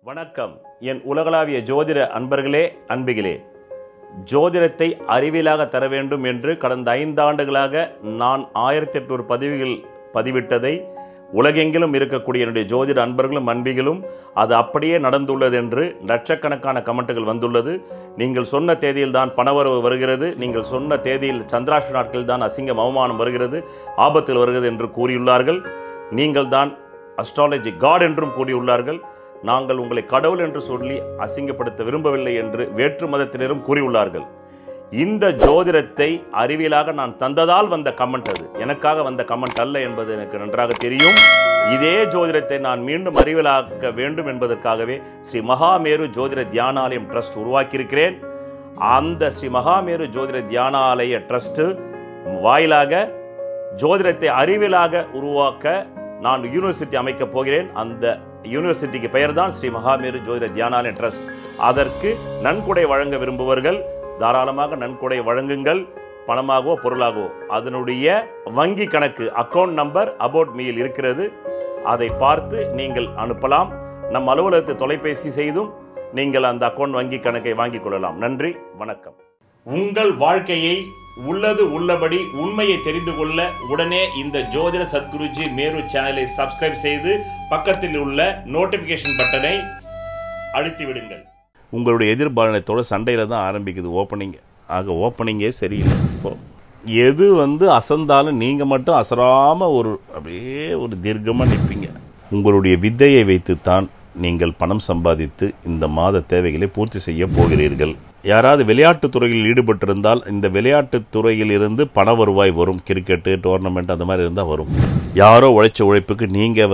வணக்கம். என் உலகளாவிய ஜோதிட அன்பர்களே, அன்பிகளே, ஜோதிடத்தை அறிவியலாக தர வேண்டும் என்று கடந்த 5 ஆண்டுகளாக நான் 1800 பதிவுகள் பதிவிட்டதை உலகெங்கிலும் இருக்கக்கூடிய என்னுடைய ஜோதிட அன்பர்களும் அன்பிகளும் அது அப்படியே நடந்துள்ளது என்று லட்சக்கணக்கான கமெண்ட்டுகள் வந்துள்ளது. நீங்கள் சொன்ன தேதியில் தான் பணவரவு வருகிறது, நீங்கள் சொன்ன தேதியில் சந்திராஷ்ட நாட்களில் தான் அசிங்கம் அவமானம் வருகிறது, ஆபத்தில் வருகிறது என்று கூறியுள்ளார்கள். நீங்கள் தான் அஸ்ட்ராலஜி காட் என்றும் கூறியுள்ளார்கள். நாங்கள் உங்களை கடவுள் என்று சொல்லி அசிங்கப்படுத்த விரும்பவில்லை என்று வேற்று மதத்தினரும் கூறியுள்ளார்கள். இந்த ஜோதிடத்தை அறிவியலாக நான் தந்ததால் வந்த கமெண்ட், அது எனக்காக வந்த கமெண்ட் அல்ல என்பது எனக்கு நன்றாக தெரியும். இதே ஜோதிடத்தை நான் மீண்டும் அறிவியலாக்க வேண்டும் என்பதற்காகவே ஸ்ரீ மகாமேரு ஜோதிட தியானாலயம் ட்ரஸ்ட் உருவாக்கியிருக்கிறேன். அந்த ஸ்ரீ மகாமேரு ஜோதிட தியானாலய ட்ரஸ்ட் வாயிலாக ஜோதிடத்தை அறிவியலாக உருவாக்க நான் யூனிவர்சிட்டி அமைக்கப் போகிறேன். அந்த யூனிவர்சிட்டிக்கு பெயர் தான் ஸ்ரீ மகாமேரு ஜோதிட தியானாலய ட்ரஸ்ட். அதற்கு நன்கொடை வழங்க விரும்புவர்கள் தாராளமாக நன்கொடை வழங்குங்கள், பணமாகவோ பொருளாகவோ. அதனுடைய வங்கி கணக்கு அக்கௌண்ட் நம்பர் அபவுட் மீயில் இருக்கிறது, அதை பார்த்து நீங்கள் அனுப்பலாம். நம் அலுவலகத்தை தொலைபேசி செய்தும் நீங்கள் அந்த அக்கௌண்ட் வங்கி கணக்கை வாங்கிக் கொள்ளலாம். நன்றி, வணக்கம். உங்கள் வாழ்க்கையை உள்ளது உள்ளபடி உண்மையை தெரிந்து கொள்ள உடனே இந்த ஜோதிட சத்குருஜி மேரு சேனலை சப்ஸ்கிரைப் செய்து பக்கத்தில் உள்ள நோட்டிபிகேஷன் பட்டனை அழுத்தி விடுங்கள். உங்களுடைய எதிர்பாலனத்தோட சண்டையில தான் ஆரம்பிக்குது ஓப்பனிங். ஆக ஓப்பனிங்கே சரியில்லை. இப்போ எது அசந்தாலும் நீங்க மட்டும் அசராம அப்படியே ஒரு தீர்க்கமாக நிற்பீங்க. உங்களுடைய வித்தையை வைத்துத்தான் நீங்கள் பணம் சம்பாதித்து இந்த மாத தேவைகளை பூர்த்தி செய்ய போகிறீர்கள். யாராவது விளையாட்டுத் துறையில் ஈடுபட்டிருந்தால் இந்த விளையாட்டுத் துறையில் இருந்து பண வருவாய் வரும். கிரிக்கெட்டு டோர்னமெண்ட் அந்த மாதிரி இருந்தால் வரும். யாரோ உழைச்ச உழைப்புக்கு நீங்கள்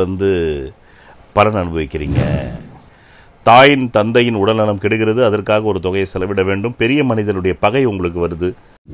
பலன் அனுபவிக்கிறீங்க. தாயின் தந்தையின் உடல்நலம் கெடுகிறது, அதற்காக ஒரு தொகையை செலவிட வேண்டும். பெரிய மனிதனுடைய பகை உங்களுக்கு வருது.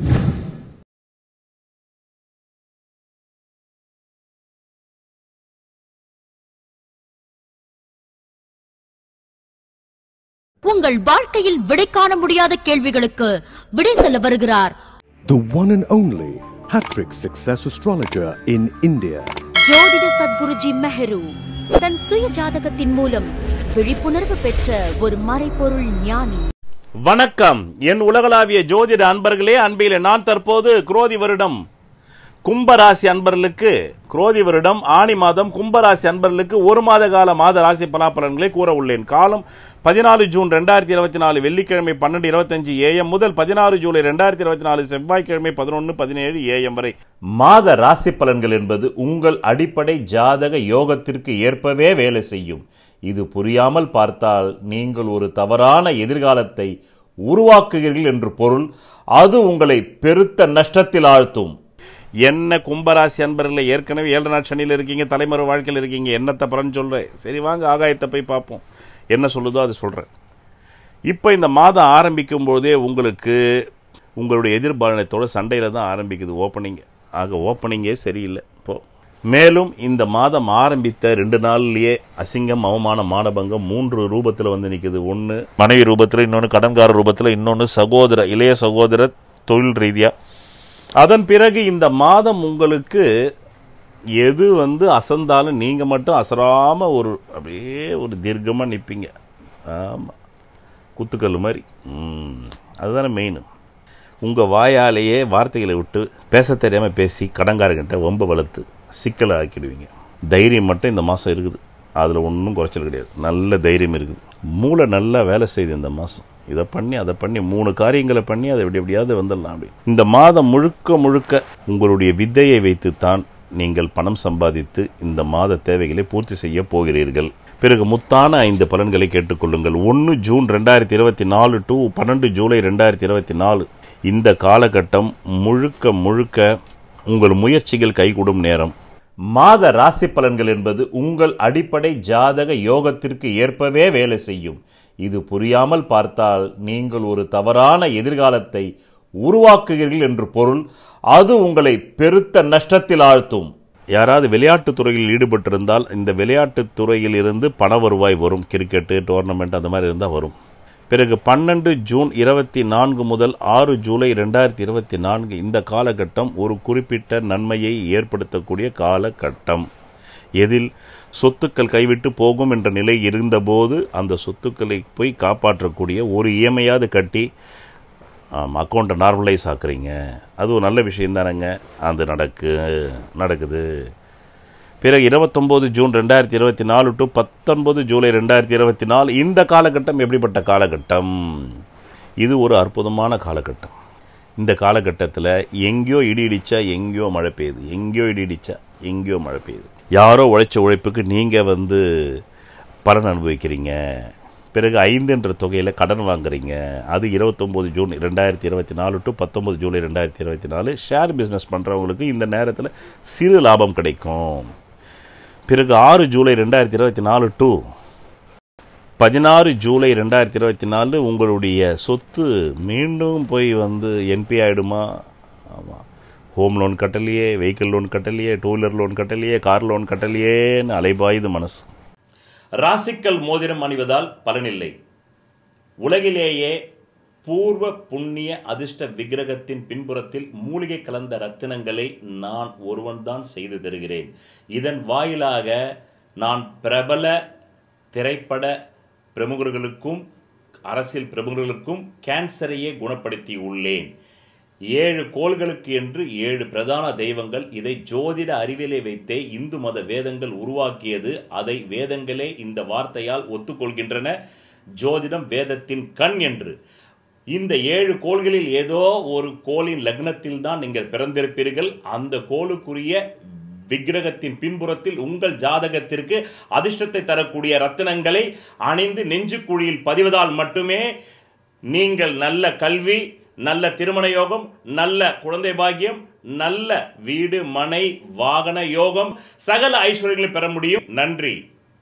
உங்கள் வாழ்க்கையில் விடை காண முடியாத கேள்விகளுக்கு விடை சொல்ல வருகிறார் The one and only hat-trick success astrologer in India. ஜோதிட சத்குருஜி மெஹரு தன் சுய ஜாதகத்தின் மூலம் விழிப்புணர்வு பெற்ற ஒரு மறைபொருள் ஞானி. வணக்கம் என் உலகளாவிய ஜோதிட அன்பர்களே, அன்பிலே. நான் தற்போது குரோதி வருடம் கும்பராசி அன்பர்களுக்கு குரோதி வருடம் ஆணி மாதம் கும்பராசி அன்பர்களுக்கு ஒரு மாத கால மாத ராசி பலாபலன்களை கூற உள்ளேன். காலம் 14 ஜூன் 2024 வெள்ளிக்கிழமை 12:25 AM முதல் 16 ஜூலை 2024 செவ்வாய்க்கிழமை 11:17 AM வரை. மாத ராசி பலன்கள் என்பது உங்கள் அடிப்படை ஜாதக யோகத்திற்கு ஏற்பவே வேலை செய்யும். இது புரியாமல் பார்த்தால் நீங்கள் ஒரு தவறான எதிர்காலத்தை உருவாக்குகிறீர்கள் என்று பொருள். அது உங்களை பெருத்த நஷ்டத்தில் ஆழ்த்தும். என்ன கும்பராசி அன்பர்களே, ஏற்கனவே 7 நாள் சனியில் இருக்கீங்க, தலைமுறை வாழ்க்கையில் இருக்கீங்க. என்னத்தை பலன் சொல்கிறேன்? சரி வாங்க ஆகாயத்தை போய் பார்ப்போம். என்ன சொல்லுதோ அது சொல்கிறேன். இப்போ இந்த மாதம் ஆரம்பிக்கும் போதே உங்களுக்கு உங்களுடைய எதிர்பாலனத்தோட சண்டையில் தான் ஆரம்பிக்குது ஓப்பனிங். ஆக ஓப்பனிங்கே சரியில்லை. இப்போது மேலும் இந்த மாதம் ஆரம்பித்த 2 நாள்லேயே அசிங்கம் அவமானம் மானபங்கம் 3 ரூபத்தில் நிற்குது. ஒன்று மனைவி ரூபத்தில், இன்னொன்று கடன்கார ரூபத்தில், இன்னொன்று இளைய சகோதர தொழில் ரீதியாக. அதன் பிறகு இந்த மாதம் உங்களுக்கு எது அசந்தாலும் நீங்கள் மட்டும் அசராமல் அப்படியே ஒரு தீர்க்கமாக நிற்பீங்க. ஆமாம், குத்துக்கல் மாதிரி. அதுதானே மெயின். உங்கள் வாயாலேயே வார்த்தைகளை விட்டு பேச தெரியாமல் பேசி கடன்காரங்கிட்ட ரொம்ப வளர்த்து சிக்கலை ஆக்கிடுவீங்க. தைரியம் மட்டும் இந்த மாதம் இருக்குது, அதில் ஒன்றும் குறைச்சல் கிடையாது. நல்ல தைரியம் இருக்குது. மூளை நல்லா வேலை செய்யுது இந்த மாதம். இதை பண்ணி அதை பண்ணி 3 காரியங்களை பண்ணி அதை எப்படியாவது வந்துடலாம். அப்படி இந்த மாதம் முழுக்க முழுக்க உங்களுடைய வித்தையை வைத்துத்தான் நீங்கள் பணம் சம்பாதித்து இந்த மாத தேவைகளை பூர்த்தி செய்ய போகிறீர்கள். பிறகு முத்தான 5 பலன்களை கேட்டுக்கொள்ளுங்கள். 1 ஜூன் 2024 டு 12 ஜூலை 2024 இந்த காலகட்டம் முழுக்க முழுக்க உங்கள் முயற்சிகள் கைகூடும் நேரம். மாத ராசி பலன்கள் என்பது உங்கள் அடிப்படை ஜாதக யோகத்திற்கு ஏற்பவே வேலை செய்யும். இது புரியாமல் பார்த்தால் நீங்கள் ஒரு தவறான எதிர்காலத்தை உருவாக்குகிறீர்கள் என்று பொருள். அது உங்களை பெருத்த நஷ்டத்தில் ஆழ்த்தும். யாராவது விளையாட்டுத் துறையில் ஈடுபட்டிருந்தால் இந்த விளையாட்டுத் துறையில் இருந்து பண வருவாய் வரும். கிரிக்கெட்டு டோர்னமெண்ட் அந்த மாதிரி இருந்தால் வரும். பிறகு 12 ஜூன் 24 முதல் 6 ஜூலை 2024 இந்த காலகட்டம் ஒரு குறிப்பிட்ட நன்மையை ஏற்படுத்தக்கூடிய காலகட்டம். எதில் சொத்துக்கள் கைவிட்டு போகும் என்ற நிலை இருந்தபோது அந்த சொத்துக்களை போய் காப்பாற்றக்கூடிய ஒரு இஎம்ஐயாவது கட்டி அக்கௌண்ட்டை நார்மலைஸ் ஆக்குறீங்க. அது ஒரு நல்ல விஷயம் தானேங்க. அது நடக்குது. பிறகு 29 ஜூன் 2024 டு 19 ஜூலை 2024 இந்த காலகட்டம் எப்படிப்பட்ட காலகட்டம்? இது ஒரு அற்புதமான காலகட்டம். இந்த காலகட்டத்தில் எங்கேயோ இடி இடிச்சா எங்கேயோ மழை பெய்யுது, எங்கேயோ இடி இடிச்சா எங்கேயோ மழை பெய்யுது. யாரோ உழைச்ச உழைப்புக்கு நீங்கள் பலன் அனுபவிக்கிறீங்க. பிறகு 5 என்ற தொகையில் கடன் வாங்குறீங்க. அது 29 June 2024 to 19 July 2024 share business பண்ணுறவங்களுக்கு இந்த நேரத்தில் சிறு லாபம் கிடைக்கும். பிறகு 6 ஜூலை 2024 டு 16 ஜூலை 2024 உங்களுடைய சொத்து மீண்டும் போய் என்பி ஆகிடுமா? ஆமாம். ஹோம் லோன் கட்டலையே, வெஹிக்கிள் லோன் கட்டலையே, டூ வீலர் லோன் கட்டலையே, கார் லோன் கட்டலையேன்னு அலைபாயுது மனசு. ராசிக்கல் மோதிரம் அணிவதால் பலனில்லை. உலகிலேயே பூர்வ புண்ணிய அதிர்ஷ்ட விக்கிரகத்தின் பின்புறத்தில் மூலிகை கலந்த ரத்தினங்களை நான் ஒருவன்தான் செய்து தருகிறேன். இதன் வாயிலாக நான் பிரபல திரைப்பட பிரமுகர்களுக்கும் அரசியல் பிரமுகர்களுக்கும் கேன்சரையே குணப்படுத்தி உள்ளேன். 7 கோள்களுக்கு என்று 7 பிரதான தெய்வங்கள். இதை ஜோதிட அறிவியலை வைத்தே இந்து மத வேதங்கள் உருவாக்கியது. அதை வேதங்களே இந்த வார்த்தையால் ஒத்துக்கொள்கின்றன. ஜோதிடம் வேதத்தின் கண் என்று. இந்த 7 கோள்களில் ஏதோ ஒரு கோளின் லக்னத்தில் தான் நீங்கள் பிறந்திருப்பீர்கள். அந்த கோளுக்குரிய விக்கிரகத்தின் பின்புறத்தில் உங்கள் ஜாதகத்திற்கு அதிர்ஷ்டத்தை தரக்கூடிய ரத்தினங்களை அணிந்து நெஞ்சுக்குழியில் பதிவதால் மட்டுமே நீங்கள் நல்ல கல்வி, நல்ல திருமண யோகம், நல்ல குழந்தை பாக்கியம், நல்ல வீடு மனை வாகன யோகம், சகல ஐஸ்வர்யங்களை பெற முடியும். நன்றி.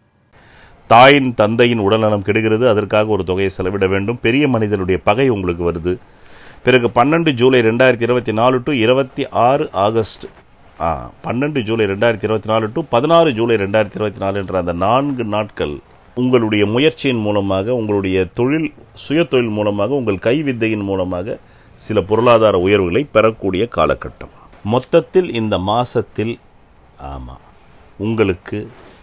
தாயின் தந்தையின் உடல்நலம் கெடுகிறது, அதற்காக ஒரு தொகையை செலவிட வேண்டும். பெரிய மனிதனுடைய பகை உங்களுக்கு வருது. பிறகு 12 July 2024 to 26 August 12 July 2024 to 16 July 2024 என்ற அந்த 4 நாட்கள் உங்களுடைய முயற்சியின் மூலமாக, உங்களுடைய சுய தொழில் மூலமாக, உங்கள் கைவித்தையின் மூலமாக சில பொருளாதார உயர்வுகளை பெறக்கூடிய காலகட்டம். மொத்தத்தில் இந்த மாதத்தில் உங்களுக்கு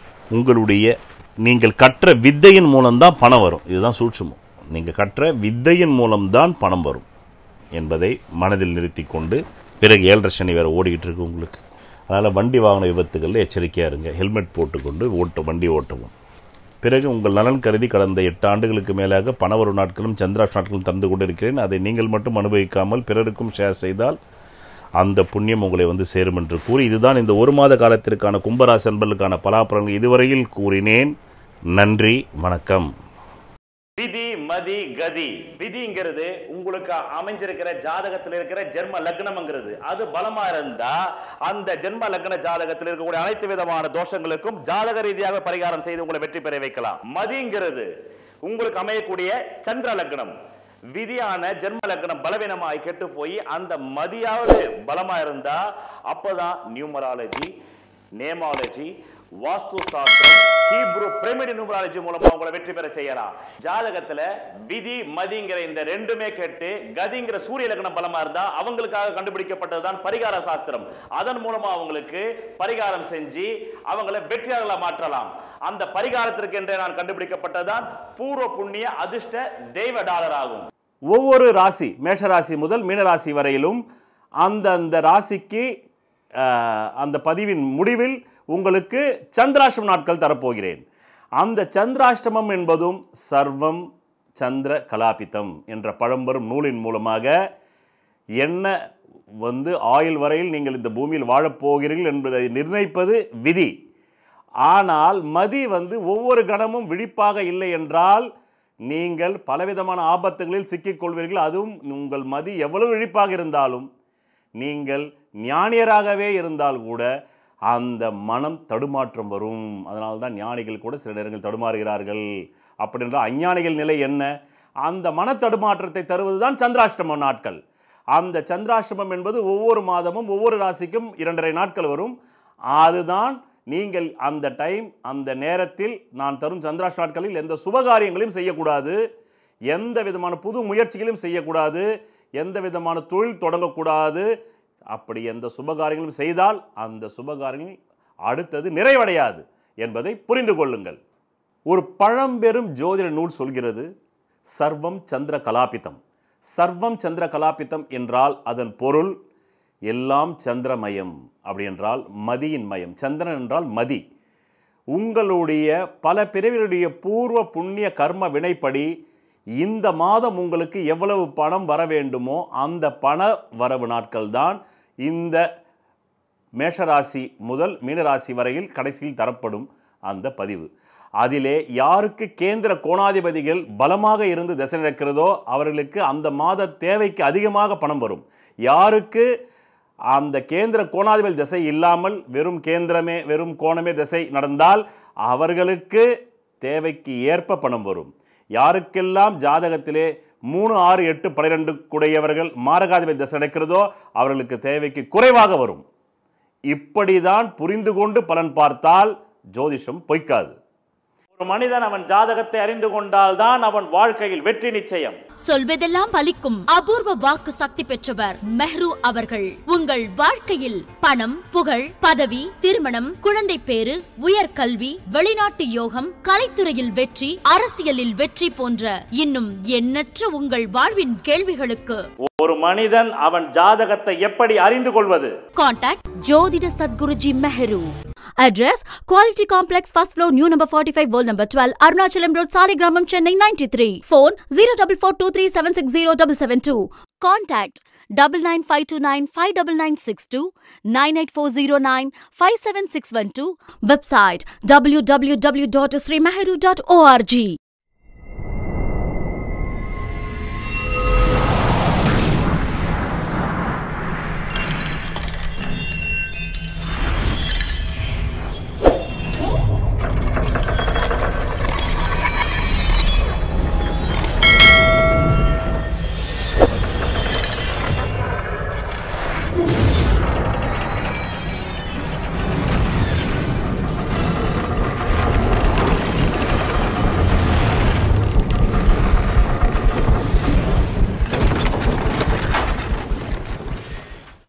நீங்கள் கற்ற வித்தையின் மூலம்தான் பணம் வரும். இதுதான் சூட்சுமம். நீங்கள் கற்ற வித்தையின் மூலம்தான் பணம் வரும் என்பதை மனதில் நிறுத்தி கொண்டு, பிறகு 7.5 சனி வேறு ஓடிக்கிட்டு இருக்கு உங்களுக்கு. அதனால் வண்டி வாகன விபத்துகளில் எச்சரிக்கையாக இருங்க. ஹெல்மெட் போட்டுக்கொண்டு வண்டி ஓட்டவும். பிறகு உங்கள் நலன் கருதி கடந்த 8 ஆண்டுகளுக்கு மேலாக பணவரு நாட்களும் சந்திராஷ் நாட்களும் தந்து கொண்டிருக்கிறேன். அதை நீங்கள் மட்டும் அனுபவிக்காமல் பிறருக்கும் ஷேர் செய்தால் அந்த புண்ணியம் உங்களை சேரும் என்று கூறி, இதுதான் இந்த 1 மாத காலத்திற்கான கும்பராசி அன்பர்களுக்கான பலாபலன்கள் இதுவரையில் கூறினேன். நன்றி, வணக்கம். விதி மதி கதி. விதிங்கிறது உங்களுக்கு அமைஞ்சிருக்கிற ஜாதகத்தில் இருக்கிற ஜென்ம லக்னம்ங்கிறது. அது பலமா இருந்தா அந்த ஜென்ம லக்ன ஜாதகத்தில் இருக்கக்கூடிய அனைத்து விதமான தோஷங்களுக்கும் ஜாதக ரீதியாக பரிகாரம் செய்து உங்களை வெற்றி பெற வைக்கலாம். மதிங்கிறது உங்களுக்கு அமையக்கூடிய சந்திர லக்னம். விதியான ஜென்ம லக்னம் பலவீனமாய் கெட்டு போய் அந்த மதியாவது பலமா இருந்தா அப்பதான் நியூமராலஜி, நேமாலஜி, வாஸ்து சாஸ்திரம், ஹீப்ரு பிரமிட் நியூமராலஜி மூலமா உங்களை வெற்றி பெற செய்யலாம். ஜாதகத்துல விதி மதிங்கிற இந்த ரெண்டுமே கேட்டு கதிங்கிற சூரிய லக்னம் பலமா இருந்தா அவங்களுக்காக கண்டுபிடிக்கப்பட்டதுதான் பரிகார சாஸ்திரம். அதன் மூலமா அவங்களுக்கு பரிகாரம் செஞ்சு அவங்களை வெற்றியாளர்களா மாற்றலாம். அந்த பரிகாரத்திற்கு என்றே நான் கண்டுபிடிக்கப்பட்டதுதான் பூர்வ புண்ணிய அதிர்ஷ்ட தெய்வ டாலர் ஆகும். ஒவ்வொரு ராசி, மேஷராசி முதல் மீனராசி வரையிலும் அந்த ராசிக்கு அந்த பதிவின் முடிவில் உங்களுக்கு சந்திராஷ்டம நாட்கள் தரப்போகிறேன். அந்த சந்திராஷ்டமம் என்பதும் சர்வம் சந்திர கலாபிதம் என்ற பழம்பெரும் நூலின் மூலமாக என்ன ஆயுள் வரையில் நீங்கள் இந்த பூமியில் வாழப்போகிறீர்கள் என்பதை நிர்ணயிப்பது விதி. ஆனால் மதி ஒவ்வொரு கணமும் விழிப்பாக இல்லை என்றால் நீங்கள் பலவிதமான ஆபத்துகளில் சிக்கிக்கொள்வீர்கள். அதுவும் உங்கள் மதி எவ்வளவு விழிப்பாக இருந்தாலும், நீங்கள் ஞானியராகவே இருந்தால் கூட அந்த மனம் தடுமாற்றம் வரும். அதனால்தான் ஞானிகள் கூட சில நேரங்கள் தடுமாறுகிறார்கள். அப்படின்ற அஞ்ஞானிகள் நிலை என்ன? அந்த மன தடுமாற்றத்தை தருவதுதான் சந்திராஷ்டம நாட்கள். அந்த சந்திராஷ்டமம் என்பது ஒவ்வொரு மாதமும் ஒவ்வொரு ராசிக்கும் 2.5 நாட்கள் வரும். அதுதான் நீங்கள் அந்த டைம், அந்த நேரத்தில் நான் தரும் சந்திராஷ்டம நாட்களில் எந்த சுபகாரியங்களையும் செய்யக்கூடாது, எந்த விதமான புது முயற்சிகளையும் செய்யக்கூடாது, எந்த விதமான தொழில் தொடங்கக்கூடாது. அப்படி எந்த சுபகாரியங்களும் செய்தால் அந்த சுபகாரியங்கள் அடுத்தது நிறைவடையாது. என்பதை புரிந்து கொள்ளுங்கள். ஒரு பழம்பெரும் ஜோதிட நூல் சொல்கிறது, சர்வம் சந்திர கலாபிதம். சர்வம் சந்திர கலாபிதம் என்றால் அதன் பொருள் எல்லாம் சந்திரமயம். அப்படி என்றால் மதியின் மயம். சந்திரன் என்றால் மதி. உங்களுடைய பல பிறவிகளுடைய பூர்வ புண்ணிய கர்ம வினைப்படி இந்த மாதம் உங்களுக்கு எவ்வளவு பணம் வர வேண்டுமோ அந்த பண வரவு நாட்கள் தான் இந்த மேஷராசி முதல் மீனராசி வரையில் கடைசியில் தரப்படும் அந்த பதிவு. அதிலே யாருக்கு கேந்திர கோணாதிபதிகள் பலமாக இருந்து திசை நடக்கிறதோ அவர்களுக்கு அந்த மாத தேவைக்கு அதிகமாக பணம் வரும். யாருக்கு அந்த கேந்திர கோணாதிபதி திசை இல்லாமல் வெறும் கோணமே திசை நடந்தால் அவர்களுக்கு தேவைக்கு ஏற்ப பணம் வரும். யாருக்கெல்லாம் ஜாதகத்திலே 3, 6, 8, 12 கூடையவர்கள் மாரகாதிபதி திசை நடக்கிறதோ அவர்களுக்கு தேவைக்கு குறைவாக வரும். இப்படிதான் புரிந்து கொண்டு பலன் பார்த்தால் ஜோதிஷம் பொய்க்காது. ஒரு மனிதன் அவன் ஜாதகத்தை அறிந்து கொண்டால் தான் அவன் வாழ்க்கையில் வெற்றி நிச்சயம். சொல்வதெல்லாம் பலிக்கும் அபூர்வ வாக்கு சக்தி பெற்றவர் மெஹ்ரு அவர்கள். உங்கள் வாழ்க்கையில் பணம், புகழ், பதவி, திருமணம், குழந்தை பேறு, உயர்கல்வி, வெளிநாட்டு யோகம், கலைத்துறையில் வெற்றி, அரசியலில் வெற்றி போன்ற இன்னும் எண்ணற்ற உங்கள் வாழ்வின் கேள்விகளுக்கு ஒரு மனிதன் அவன் ஜாதகத்தை எப்படி அறிந்து கொள்வது? கான்டாக்ட் ஜோதிட Sadguruji Mehru. Address Quality Complex, first floor, new number 45, wall number 12, Arunachalam Road, Saligramam, Chennai 93. Phone 0442376072. Contact 99529 59962 98409 57612. Website www.srimehru.org.